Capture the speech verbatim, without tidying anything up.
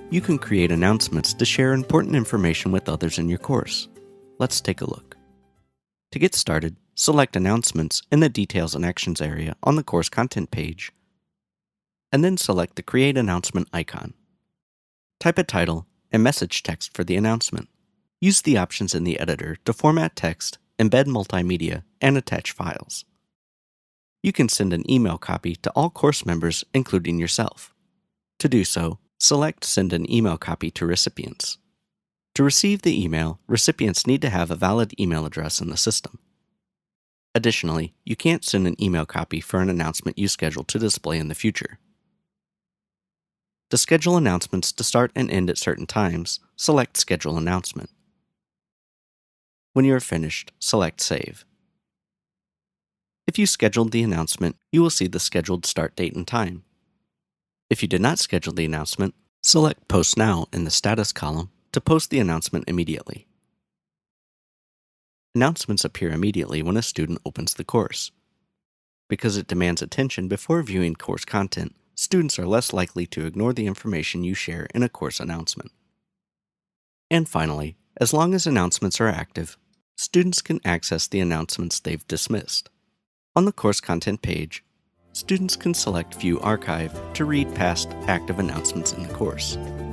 You can create announcements to share important information with others in your course. Let's take a look. To get started, select Announcements in the Details and Actions area on the course content page, and then select the Create Announcement icon. Type a title and message text for the announcement. Use the options in the editor to format text, embed multimedia, and attach files. You can send an email copy to all course members, including yourself. To do so, select Send an email copy to recipients. To receive the email, recipients need to have a valid email address in the system. Additionally, you can't send an email copy for an announcement you schedule to display in the future. To schedule announcements to start and end at certain times, select Schedule Announcement. When you are finished, select Save. If you scheduled the announcement, you will see the scheduled start date and time. If you did not schedule the announcement, select Post Now in the Status column to post the announcement immediately. Announcements appear immediately when a student opens the course. Because it demands attention before viewing course content, students are less likely to ignore the information you share in a course announcement. And finally, as long as announcements are active, students can access the announcements they've dismissed. On the course content page, students can select View Archive to read past active announcements in the course.